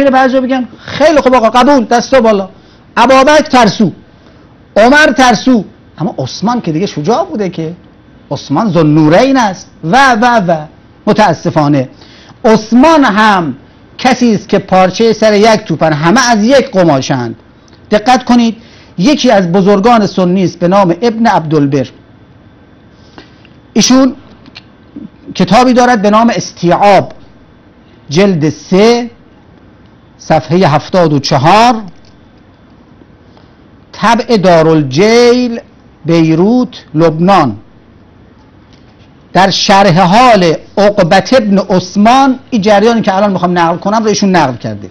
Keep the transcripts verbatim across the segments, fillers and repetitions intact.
ممکنه بعضیا بگن خیلی خوب آقا قبول، دستا بالا، ابوبکر ترسو، عمر ترسو، اما عثمان که دیگه شجاع بوده که، عثمان ذوالنورین است و و و متاسفانه عثمان هم کسی است که پارچه سر یک توپن، همه از یک قماشند. دقت کنید، یکی از بزرگان سنی است به نام ابن عبدالبر، ایشون کتابی دارد به نام استیعاب، جلد سه صفحه هفتاد و چهار، طبع دارالجیل بیروت لبنان، در شرح حال عقبة ابن عثمان، این جریانی که الان میخوام نقل کنم رو ایشون نقل کرده.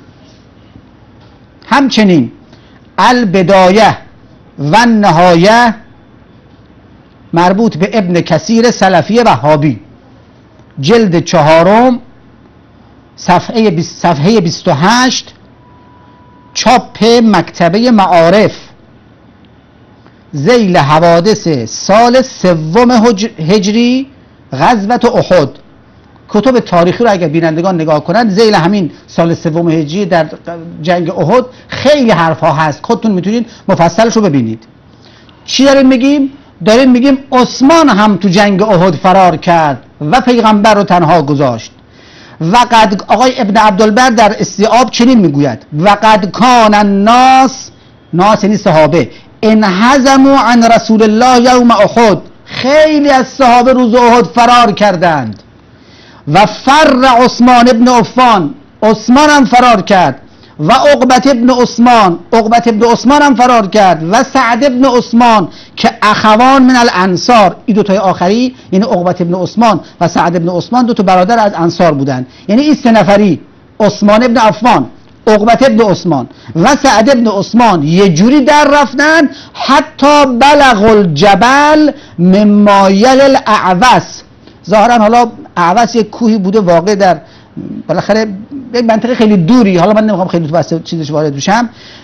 همچنین البدایه و نهایه مربوط به ابن کثیر سلفی وهابی، جلد چهارم صفحه صفحه بیست و هشت، چاپ مکتبه معارف، ذیل حوادث سال سوم هجری، غزوه احد. کتب تاریخی رو اگر بینندگان نگاه کنند، ذیل همین سال سوم هجری در جنگ احد خیلی حرفها هست، خودتون میتونید مفصلش رو ببینید. چی داریم میگیم؟ داریم میگیم عثمان هم تو جنگ احد فرار کرد و پیغمبر رو تنها گذاشت. و قد آقای ابن عبدالبر در استیعاب چنین میگوید: و قد کان الناس، ناس یعنی صحابه، انهزموا عن رسول الله یوم احد، خیلی از صحابه روز احد فرار کردند. و فر عثمان ابن عفان، عثمان هم فرار کرد. و عقبة ابن عثمان، عقبة ابن عثمان هم فرار کرد. و سعد ابن عثمان که اخوان من الانصار، این دو تای آخری یعنی عقبة ابن عثمان و سعد ابن عثمان دو تا برادر از انصار بودن، یعنی این سه نفری، عثمان ابن عفان، عقبة ابن عثمان و سعد ابن عثمان یه جوری در رفتن حتی بلغ الجبل مما یل الاعوس. ظاهرا حالا اعوس یک کوهی بوده واقع در بالاخره یک منطقه خیلی دوری، حالا من نمیخوام خیلی تو بحث چیزش وارد بشم.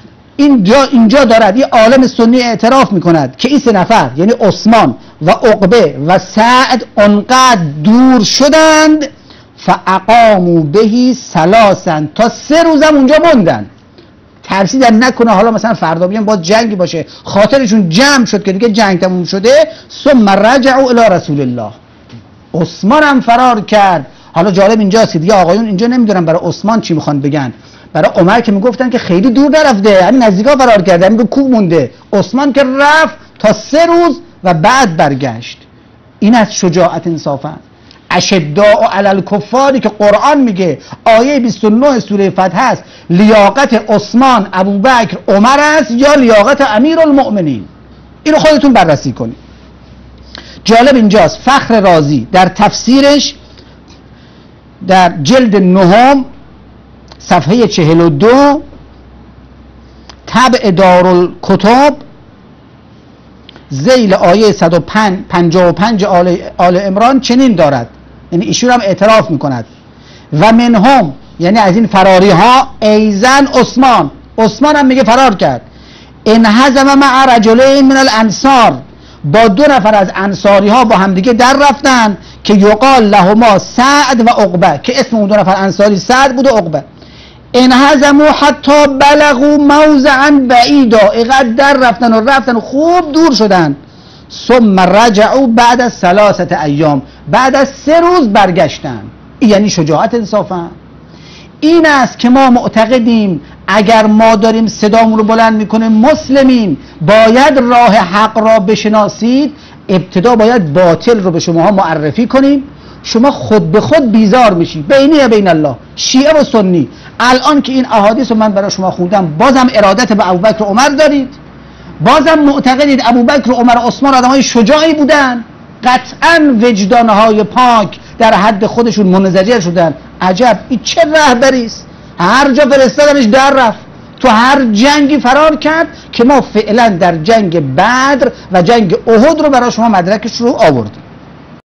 اینجا اینجا دارد یه عالم سنی اعتراف میکند که این سه نفر یعنی عثمان و عقبه و سعد انقدر دور شدند فاقاموا بهی ثلاثا، تا سه روزم اونجا موندن، ترسیدن نکنه حالا مثلا فردا بیان باز جنگی باشه، خاطرشون جمع شد که دیگه جنگ تموم شده. ثم رجعوا الی رسول الله، عثمان هم فرار کرد. حالا جالب اینجاست که دیگه آقایون اینجا نمیدونن برای عثمان چی میخوان بگن. برای عمر که میگفتن که خیلی دور نرفته، یعنی نزدیکا فرار کرده، میگه کوه مونده. عثمان که رفت تا سه روز و بعد برگشت. این از شجاعت انصافا. اشداء علی الکفاری که قرآن میگه آیه بیست و نه سوره فتح است، لیاقت عثمان، ابوبکر، عمر است یا لیاقت امیرالمؤمنین؟ اینو خودتون بررسی کنید. جالب اینجاست فخر رازی در تفسیرش در جلد نهم صفحه چهل و دو طبع دارالکتب ذیل آیه صد و پنجاه و پنج آل, آل عمران چنین دارد، یعنی ایشون هم اعتراف میکند: و منهم، یعنی از این فراری ها، ایزن عثمان، عثمان هم میگه فرار کرد. انهزم مع رجلین من الانصار، با دو نفر از انصاری ها با همدیگه در رفتن که یقال لهما سعد و عقبه، که اسم اون دو نفر انصاری سعد بود و عقبه. انهزموا حتی بلغوا موضعا بعیدا، اینقدر در رفتن و رفتن و خوب دور شدن. ثم رجعوا بعد از ثلاثه ایام، بعد از سه روز برگشتن. یعنی شجاعت انصافا. این است که ما معتقدیم اگر ما داریم صدامون رو بلند میکنه مسلمین باید راه حق را بشناسید، ابتدا باید باطل رو به شماها معرفی کنیم، شما خود به خود بیزار میشی. بینی و بین الله، شیعه و سنی. الان که این احادیث رو من برای شما خوندم، بازم ارادت به ابوبکر و عمر دارید، بازم معتقدید ابوبکر و عمر و عثمان آدمای شجاعی بودن، قطعا وجدانهای پاک در حد خودشون منزجر شدن. عجب این چه رهبری است، هر جا فرستادنش در رفت، تو هر جنگی فرار کرد که ما فعلا در جنگ بدر و جنگ احد رو برای شما مدرکش رو آوردیم.